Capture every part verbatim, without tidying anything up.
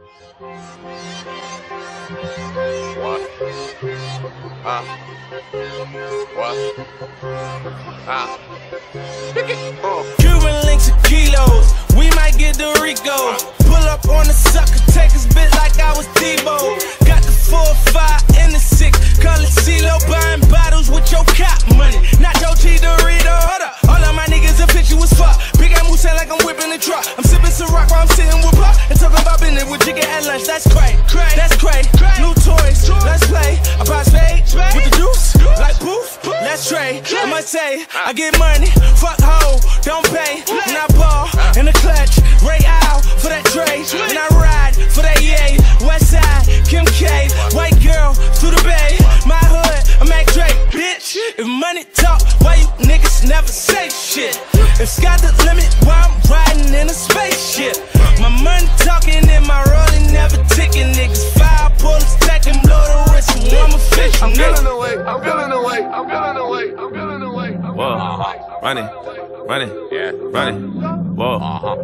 What? Huh? What? Huh? Uh. Cuban links and kilos, we might get the Rico. Pull up on the sucker, take his bit like I was Debo. Got the four, five, and the six, call it CeeLo. Buying bottles with your cop money, not your Cheetorito. Hold up, all of my niggas a picture was fuck. Big ass moose like I'm whipping the truck. I'm sipping Ciroc while I'm sitting with Pop and talking about business with Jigga at lunch. That's cray, that's cray. New toys, let's play. I buy spades with the juice, like poof. Let's trade. I must say, I get money, fuck hoe, don't pay. And I ball in the clutch, Ray out for that trade. And I ride for that yay. West side, Kim K, white girl through the bay. My hood, I'm Mac Drake, bitch. If money talk, why you niggas never say shit? If sky's the limit, why I'm riding in a spaceship? My money talking and my rolling never ticking. Niggas fire bullets, take and blow the whistle. I'm a fish. I'm feeling away, I'm feeling away, I'm feeling away, I'm feeling away. Whoa, uh-huh. Running, running, yeah, running. Whoa, uh-huh.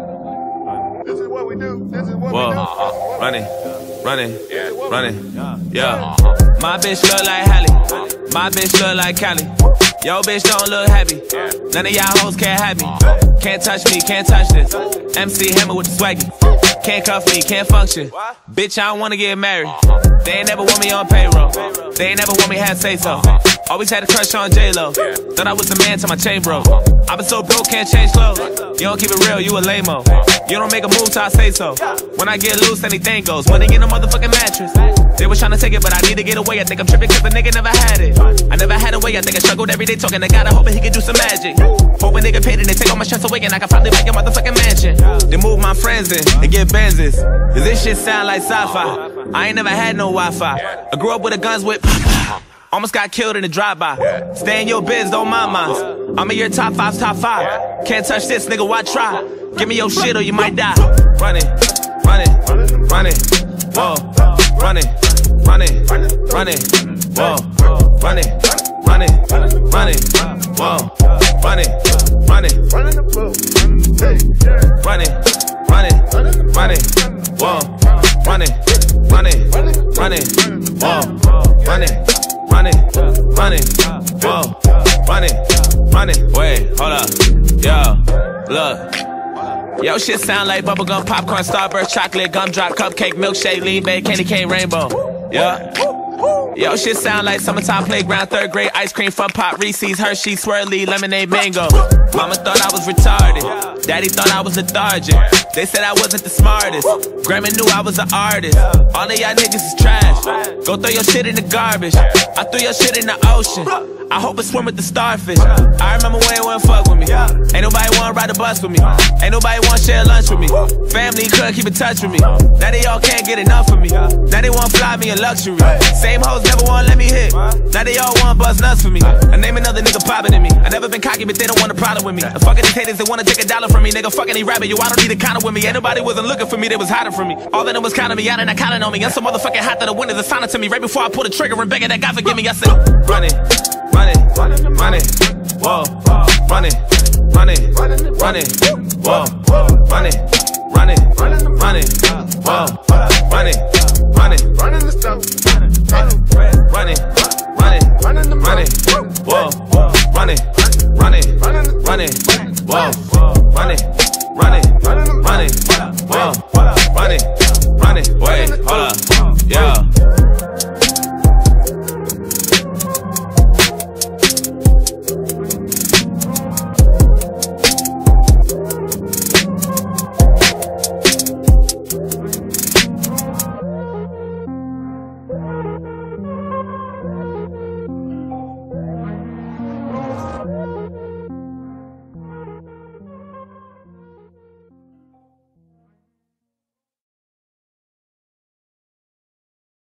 This is what we do. This is what Whoa, we do. uh-huh. Running, running, Yeah. running, yeah. Uh-huh. My bitch look like Halle, my bitch look like Cali. Yo bitch don't look happy, none of y'all hoes can't have me. Can't touch me, can't touch this. M C Hammer with the swaggy. Can't cuff me, can't function. Bitch, I don't wanna get married. They ain't never want me on payroll. They ain't never want me to have say so. Always had a crush on J-Lo. Thought I was the man till my chain broke. I been so broke, can't change clothes. You don't keep it real, you a lame-o. You don't make a move till I say so. When I get loose, anything goes. Money in a motherfucking mattress. They was trying to take it, but I need to get away. I think I'm tripping cause the nigga never had it. I never had a way, I think I struggled every day talking to God. I hoping he could do some magic. Hoping nigga paid and they take all my stress away and I can finally make a motherfucking mansion. They move my friends in and get Benzes. Cause this shit sound like sci-fi. I ain't never had no Wi-Fi. I grew up with the guns with almost got killed in the drive-by. Stay in your biz, don't mind mine. I'm in your top five, top five. Can't touch this, nigga, why try? Give me your shit or you might die. Running, running, running, whoa. Running, running, running, whoa. Running, running, running, whoa. Running, running, running, running, running, whoa. Running, running, running, whoa. Running, running, running, whoa. Running, running, wait, hold up, yo, look. Yo, shit sound like bubblegum, popcorn, Starburst, chocolate, gumdrop, cupcake, milkshake, lean bake, candy cane, rainbow. Yeah. Yo, shit sound like summertime playground, third grade, ice cream, fun pop, Reese's, Hershey's, swirly, lemonade, mango. Mama thought I was retarded. Daddy thought I was lethargic. They said I wasn't the smartest. Grandma knew I was an artist. All of y'all niggas is trash. Go throw your shit in the garbage. I threw your shit in the ocean. I hope it swim with the starfish. I remember when it wouldn't fuck with me. Ain't nobody wanna ride the bus with me. Ain't nobody wanna share lunch with me. Family couldn't keep in touch with me. Now they all can't get enough of me. Now they wanna fly me in luxury. Same hoes never wanna let me hit. Now they all wanna buzz nuts for me. I name another nigga poppin' than me. I never been cocky, but they don't want a problem with me. And fucking these haters, they wanna take a dollar from me. Nigga fucking they rabbit, yo, I don't need a counter with me. Ain't nobody wasn't looking for me, they was hiding from me. All of them was counting me out and not counting on me. I'm so motherfucking hot that the wind is assigned to me. Right before I pull the trigger and begging that God forgive me, I said, running, running, running, whoa, running, running, running, whoa, running, running, running, whoa, running, running, running the stuff, running, running, running, running, whoa, running, running, running, whoa, running, running, running, whoa, running, running, wait, hold up, yo.